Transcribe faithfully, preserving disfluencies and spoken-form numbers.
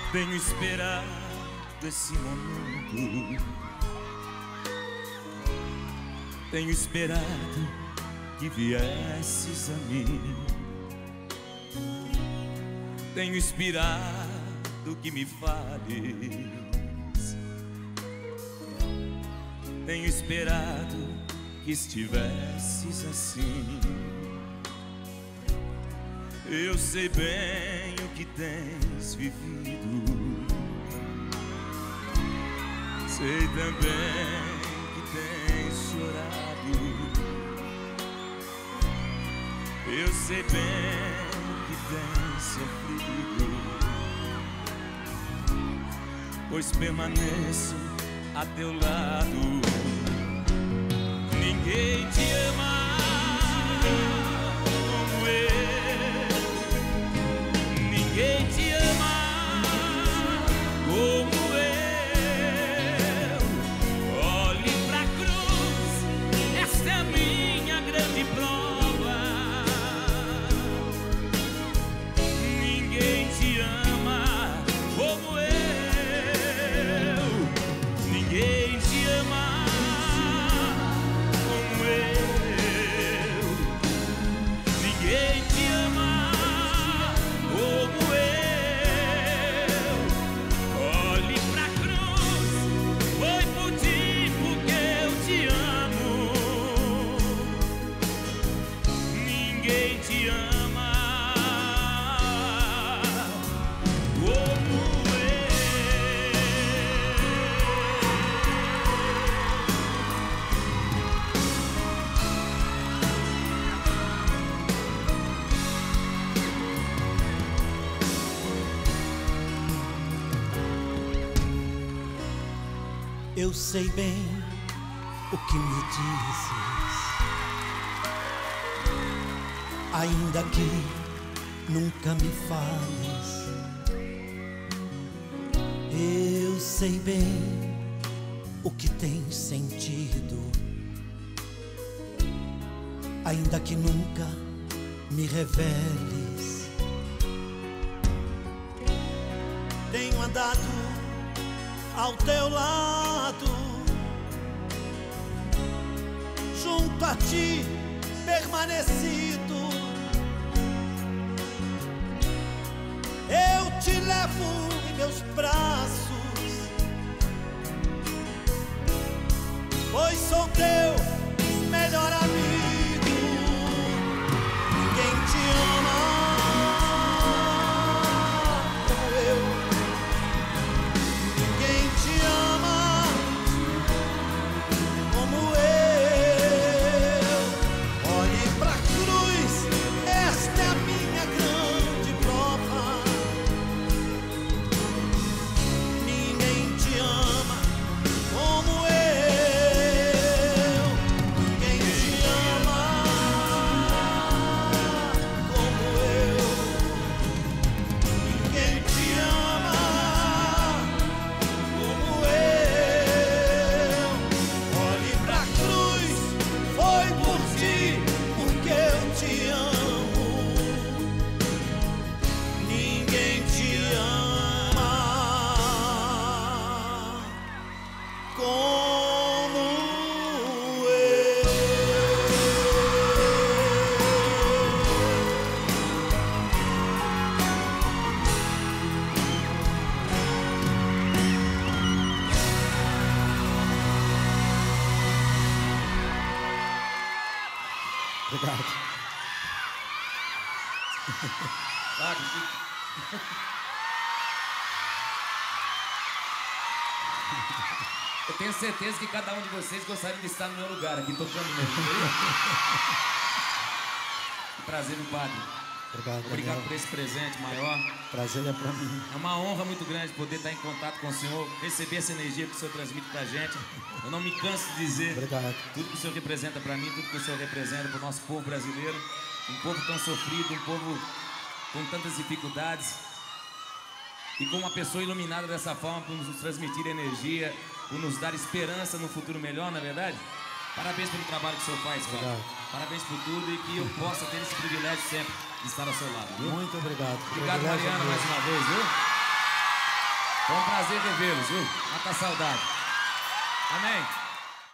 Tenho esperado esse momento, tenho esperado que viesses a mim, tenho esperado que me fales, tenho esperado que estivesses assim. Eu sei bem o que tens vivido, sei também que tens chorado. Eu sei bem que tens sofrido, pois permaneço a teu lado. Ninguém te ama como eu, ninguém te ama como eu. Olhe pra cruz, esta é a minha grande prova. Ninguém te ama como eu, ninguém te ama como eu, ninguém te ama como eu. Olhe pra cruz, foi por ti porque eu te amo. Ninguém te ama como Eu sei bem o que me dizes, ainda que nunca me fales. Eu sei bem o que tens sentido, ainda que nunca me reveles. Tenho andado ao teu lado, junto a ti permanecido. Eu te levo em meus braços, pois sou teu melhor amigo. Ninguém te ama como eu, ninguém te ama como eu. Olhe pra cruz, esta é a minha grande prova. Ninguém te ama como eu, ninguém te ama como eu, ninguém te ama como eu. Olhe pra cruz, foi por ti porque eu te amo. Ninguém te ama como eu. Obrigado. Eu tenho certeza que cada um de vocês gostaria de estar no meu lugar aqui tocando mesmo. Que prazer, meu padre. Obrigado, Obrigado Daniel. por esse presente maior. Prazer é pra mim. É uma honra muito grande poder estar em contato com o senhor, receber essa energia que o senhor transmite pra gente. Eu não me canso de dizer Obrigado. tudo que o senhor representa pra mim, tudo que o senhor representa pro nosso povo brasileiro. Um povo tão sofrido, um povo com tantas dificuldades. E com uma pessoa iluminada dessa forma, por nos transmitir energia, por nos dar esperança no futuro melhor, não é verdade? Parabéns pelo trabalho que o senhor faz, Paulo. Obrigado. Parabéns por tudo e que eu possa ter esse privilégio sempre de estar ao seu lado, viu? Muito obrigado. Obrigado, Privilégio Mariana, meu. mais uma vez, viu? Foi um prazer revê-los, viu? Mata a saudade. Amém.